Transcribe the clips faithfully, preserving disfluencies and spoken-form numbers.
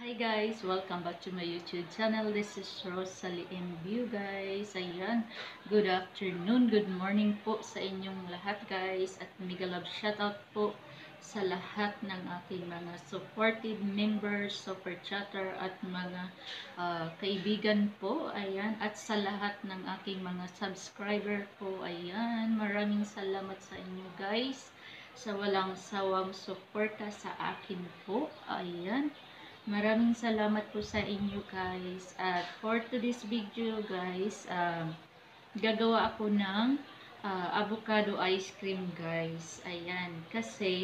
Hi guys! Welcome back to my YouTube channel. This is Rosalie M. View guys. Ayan, good afternoon, good morning po sa inyong lahat guys. At mega love shoutout po sa lahat ng aking mga supportive members, super chatter at mga uh, kaibigan po. Ayan, at sa lahat ng aking mga subscriber po. Ayan, maraming salamat sa inyo guys sa walang sawang suporta sa akin po. Ayan. Maraming salamat po sa inyo guys. At for today's video guys, um, gagawa ako ng uh, avocado ice cream guys. Ayan. Kasi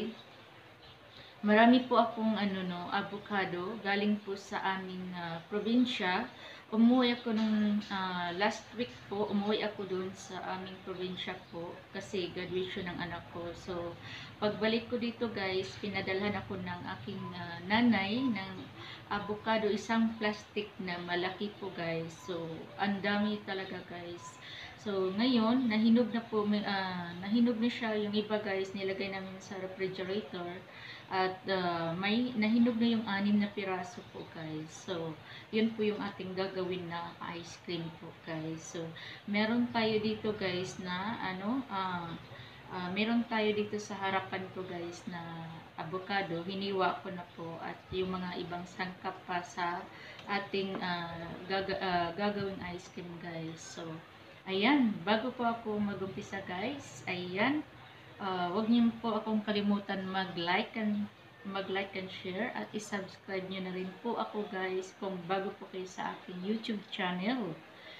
marami po akong ano no, avocado galing po sa aming uh, probinsya. Umuwi ako nung uh, last week po, umuwi ako doon sa aming probinsya po kasi graduation ng anak ko. So, pagbalik ko dito guys, pinadalhan ako ng aking uh, nanay ng avocado, isang plastic na malaki po guys. So, ang dami talaga guys. So, ngayon, nahinog na po, uh, nahinog na siya. Yung iba guys, nilagay namin sa refrigerator. At uh, may nahinog na yung anim na piraso po guys. So, yun po yung ating gagawin na ice cream po guys. So, meron tayo dito guys na ano, uh, uh, meron tayo dito sa harapan ko guys na avocado. Hiniwa ko na po at yung mga ibang sangkap pa sa ating uh, gaga, uh, gagawing ice cream guys. So, ayan, bago po ako mag-umpisa guys, ayan, Uh, huwag niyo po akong kalimutan mag-like and mag-like and share at i-subscribe niyo na rin po ako guys kung bago po kayo sa aking YouTube channel.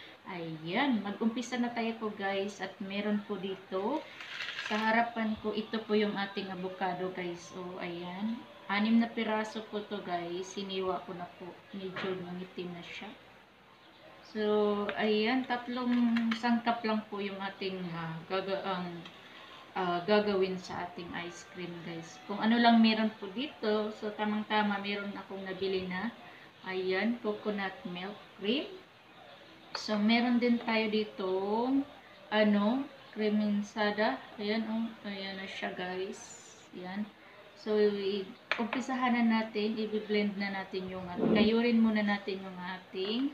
Ayan, mag-umpisa na tayo po guys at meron po dito sa harapan ko, ito po yung ating avocado guys. So, ayan, anim na piraso po to guys. Siniwa ko na po, medyo mangitim na siya. So, ayan, tatlong sangkap lang po yung ating uh, gagaang Uh, gagawin sa ating ice cream guys. Kung ano lang meron po dito, so tamang-tama meron akong nabili na, ayan, coconut milk cream. So meron din tayo dito, ano, cream insada. Ayan, oh, ayan na siya guys. Ayan. So, umpisahan na natin, i-blend na natin yung, kayurin muna natin yung ating,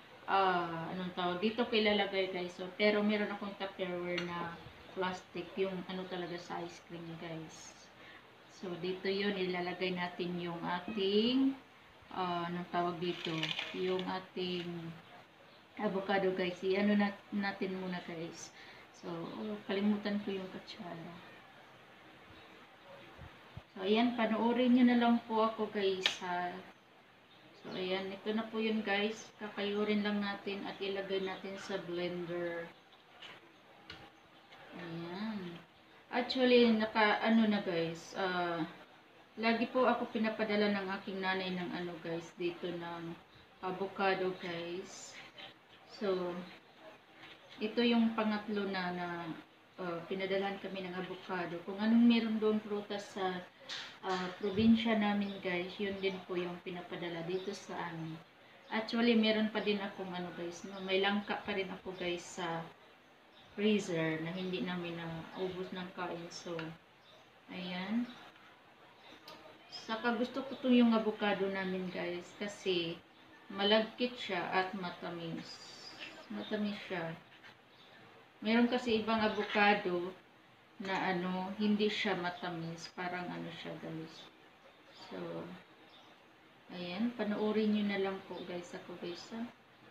uh, anong tawag, dito ko ilalagay guys. So, pero meron akong tupperware na plastic, yung ano talaga sa ice cream guys. So dito yun, ilalagay natin yung ating uh, anong tawag dito, yung ating avocado guys. I-ano nat natin muna guys. So oh, kalimutan ko yung katsara. So ayan, panoorin nyo na lang po ako guys ha. So ayan, ito na po yun guys. Kakayurin lang natin at ilagay natin sa blender. Ayan. Actually, naka, ano na guys, uh, lagi po ako pinapadala ng aking nanay ng ano guys, dito ng avocado guys. So, ito yung pangatlo na, na uh, pinadalahan kami ng avocado. Kung anong meron doon prutas sa uh, probinsya namin guys, yun din po yung pinapadala dito sa amin. Actually, meron pa din akong ano guys, no? May langka pa rin ako guys sa freezer na hindi namin na ubos ng kain. So, ayan. Saka gusto ko to yung avocado namin guys kasi malagkit siya at matamis. Matamis siya. Meron kasi ibang avocado na ano, hindi siya matamis. Parang ano siya guys. So, ayan. Panoorin nyo na lang po guys ako guys ha.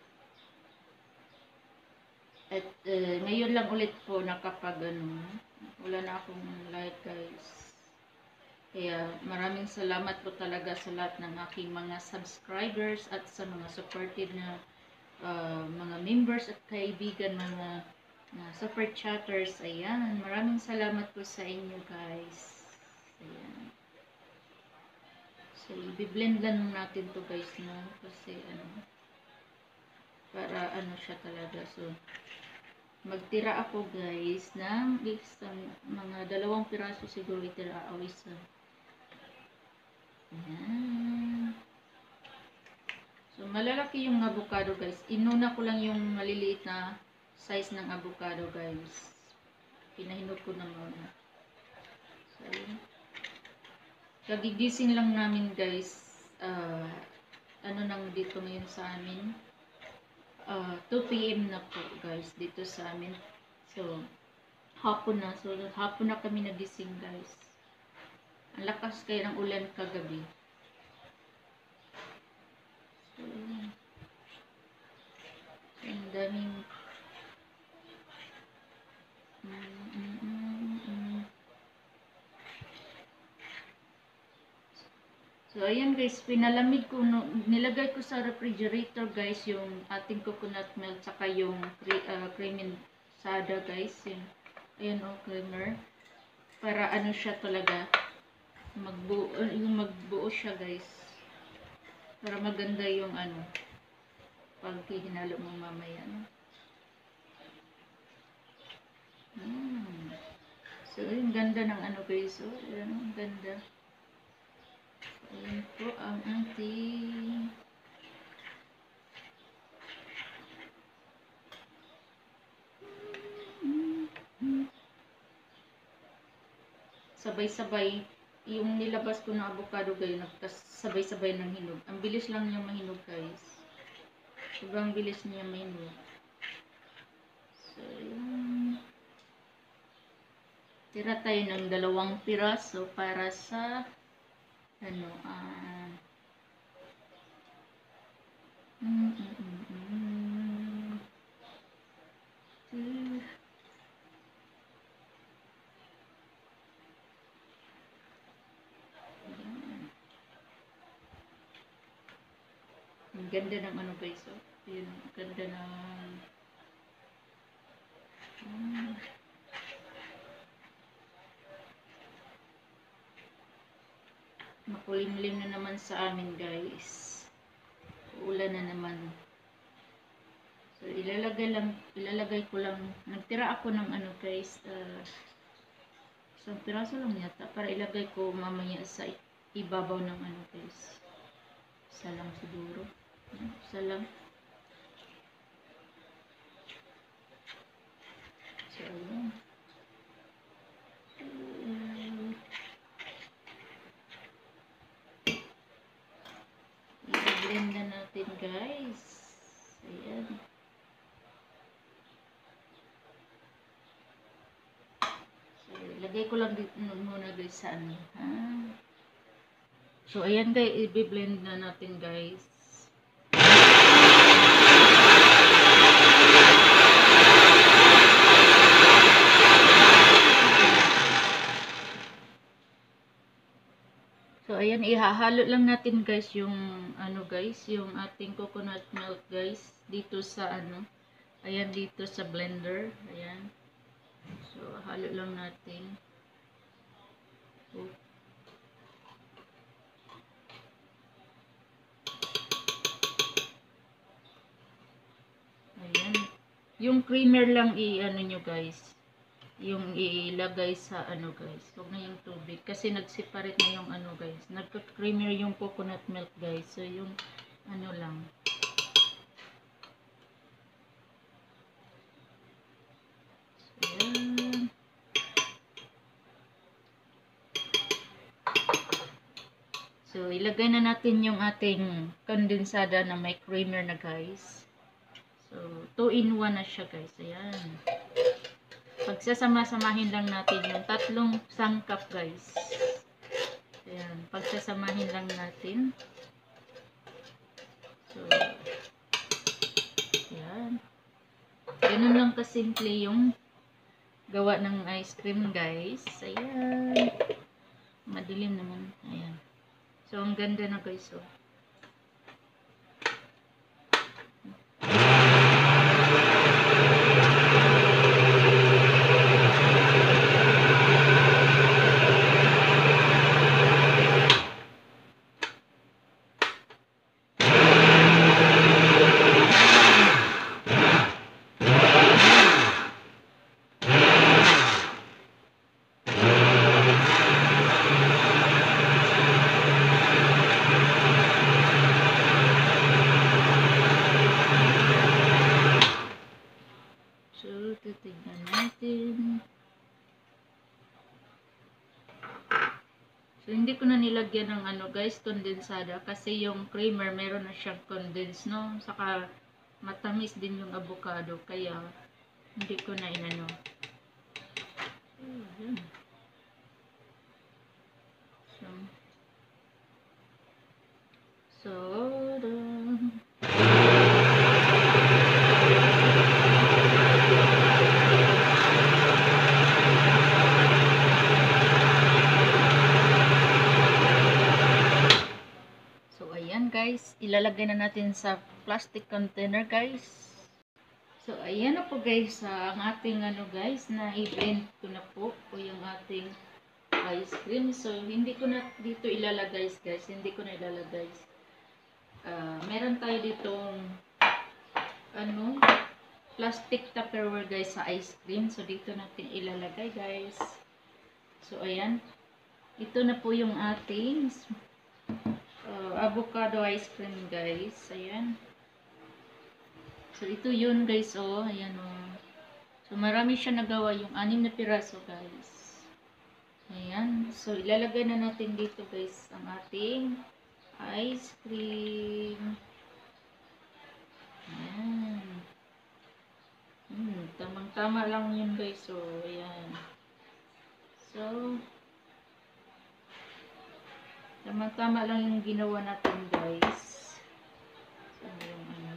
At uh, ngayon lang ulit po nakapag ano, wala na akong like guys. Kaya maraming salamat po talaga sa lahat ng aking mga subscribers at sa mga supportive na uh, mga members at kaibigan, mga uh, super chatters. Ayan, maraming salamat po sa inyo guys. Ayan. So, i-blend lang natin to guys no, kasi ano, para ano siya talaga. So, magtira ako guys ng isang mga dalawang piraso siguro itira o isa. Ayan. So malalaki yung avocado guys. Inuna ko lang yung maliliit na size ng avocado guys. Pinahinog ko na muna. So, kagigising lang namin guys. Uh, dito ngayon sa amin. Uh, two p m na po guys dito sa amin. So, hapon na. So, hapon na kami nagising guys. Ang lakas kayo ng ulan kagabi. So, ang daming mm, mm, mm, mm. So, ayan guys, pinalamig ko, no, nilagay ko sa refrigerator guys, yung ating coconut milk, saka yung uh, cream sada guys, yung, ayan o, oh, creamer, para ano siya talaga, magbuo, yung magbuo siya guys, para maganda yung ano, pag hinalo mo mamaya, no? Hmm. So, yung ganda ng ano guys, oh, ayan, ang ganda. Ayan po ang ating sabay-sabay yung nilabas ko ng avocado guys, sabay-sabay ng hinog. Ang bilis lang niya mahinog guys. Sobrang bilis niya mahinog. So, yun. Tira tayo ng dalawang piraso para sa ano, ah, uh, mm, mm, mm, mm. Uh. Ang ganda ng ano guys, oh. Yun, ang ganda ng hmm. Makulimlim na naman sa amin guys. Ulan na naman. So ilalagay lang, ilalagay ko lang, nagtira ako ng ano guys, uh, isang piraso lang yata para ilagay ko mamaya sa ibabaw ng ano guys. Isa lang siguro. Isa lang. So ayan. I-blend na natin guys. Ayan. So, ilagay ko lang dito muna guys sa ano. Ha? So, ayan guys, i-blend na natin guys. So, ayan, ihahalo lang natin guys yung, ano guys, yung ating coconut milk guys, dito sa ano, ayan dito sa blender, ayan. So, halo lang natin. Oh. Ayan. Yung creamer lang i-ano nyo guys. Yung ilagay sa ano guys. Huwag na yung tubig. Kasi nag-separate na yung ano guys. Nagka-creamer yung coconut milk guys. So yung ano lang. So yan. So ilagay na natin yung ating kondensada na may creamer na guys. So two in one na siya guys. Ayan. Pagsasama-samahin lang natin yung tatlong sangkap guys. Ayan, pagsasamahin lang natin. So, ayan. Ganun lang kasimple yung gawa ng ice cream guys. Ayan. Madilim naman. Ayan. So, ang ganda na guys. So, hindi ko na nilagyan ng ano guys, kondensada. Kasi yung creamer, meron na siyang condense, no? Saka matamis din yung avocado. Kaya hindi ko na inano. Ayan. So, so, So, ayan guys. Ilalagay na natin sa plastic container guys. So, ayan na po guys. Ang ating ano guys, na i-blend ko na po po yung ating ice cream. So, hindi ko na dito ilalagay guys. Hindi ko na ilalagay. Uh, meron tayo ditong ano, plastic tupperware guys sa ice cream. So, dito natin ilalagay guys. So, ayan. Ito na po yung ating Uh, avocado ice cream guys. Ayan. So ito yun guys, oh. Ayan, oh. So marami siya nagawa, yung anim na piraso guys. Ayan. So ilalagay na natin dito guys ang ating ice cream. Ayan. Hmm, tamang tama lang yun guys. So ayan. So tama-tama lang yung ginawa natin guys. So, yung ano.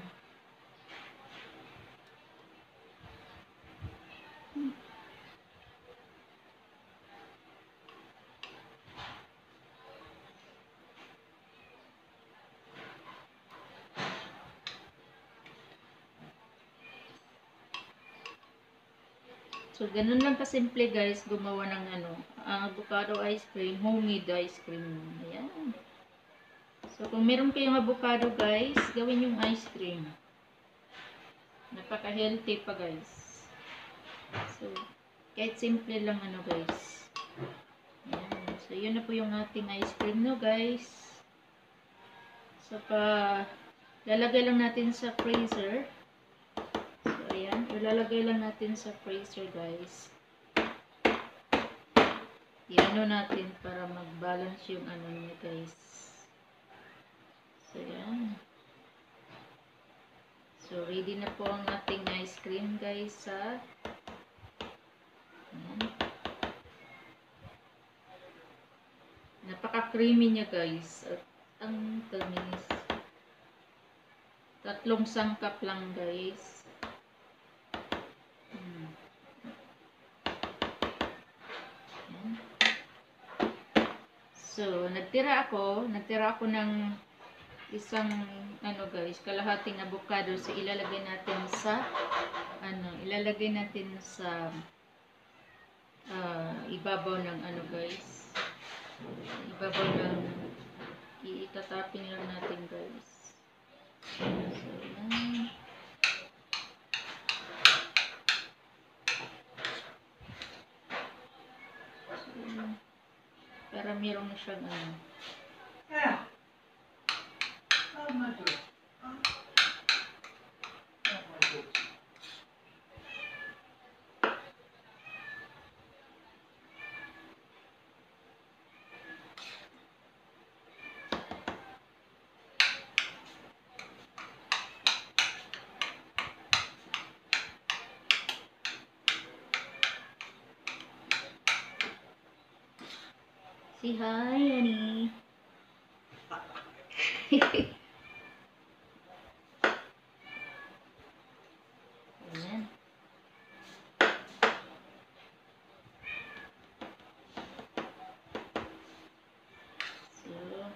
So, ganun lang kasimple guys, gumawa ng ano, uh, avocado ice cream, homemade ice cream. Ayan. So, kung meron kayong avocado guys, gawin yung ice cream. Napaka-healthy pa guys. So, kahit simple lang ano guys. Ayan. So, yun na po yung ating ice cream no guys. So, pa lalagay lang natin sa freezer. So, ayan. Ilalagay lang natin sa freezer guys. Iano natin para mag-balance yung ano niya guys. So, ayan. So, ready na po ang ating ice cream guys sa ayan. Napaka-creamy niya guys. At ang tamis. Tatlong sangkap lang guys. Hmm. Ayan. So, nagtira ako. Nagtira ako ng isang ano guys, kalahating avocado. So ilalagay natin sa ano, ilalagay natin sa uh, ibabaw ng ano guys. Ibabaw ng itatapin lang natin guys. So, yan. So, para meron na siyang ano. Yeah. Oh my God. Oh. Oh my God. Say hi, honey. Ayan. So,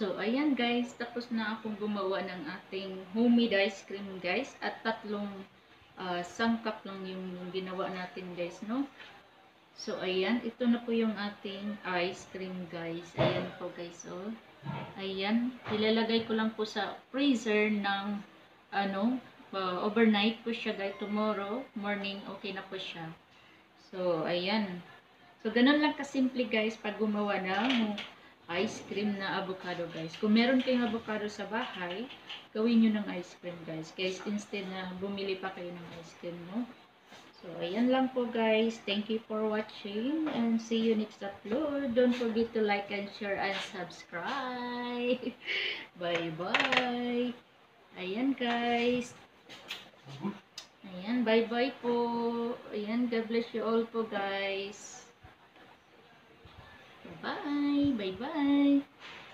So, ayan guys, tapos na akong gumawa ng ating homemade ice cream guys. At tatlong uh, sangkap lang yung ginawa natin guys, no? So, ayan, ito na po yung ating ice cream guys. Ayan po guys, oh. Ayan, ilalagay ko lang po sa freezer ng ano, uh, overnight po siya guys. Tomorrow morning, okay na po siya. So, ayan. So, ganun lang kasimple guys pag gumawa ng ice cream na avocado guys. Kung meron kayong avocado sa bahay, gawin nyo ng ice cream guys. Guys, instead na bumili pa kayo ng ice cream, no? So, ayan lang po guys. Thank you for watching and see you next upload. Don't forget to like and share and subscribe. Bye-bye. Ayan guys. Ayan, bye-bye po. Ayan, God bless you all po guys. Bye. Bye-bye.